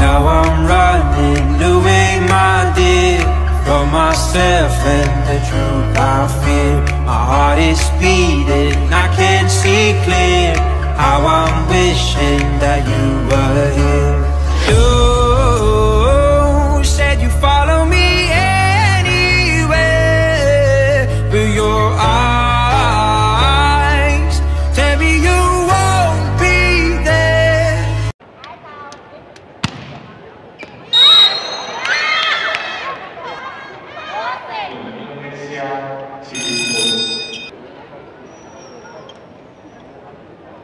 Now I'm running away, my dear, from myself and the truth I fear. My heart is beating, I can't see clear. How I'm wishing that you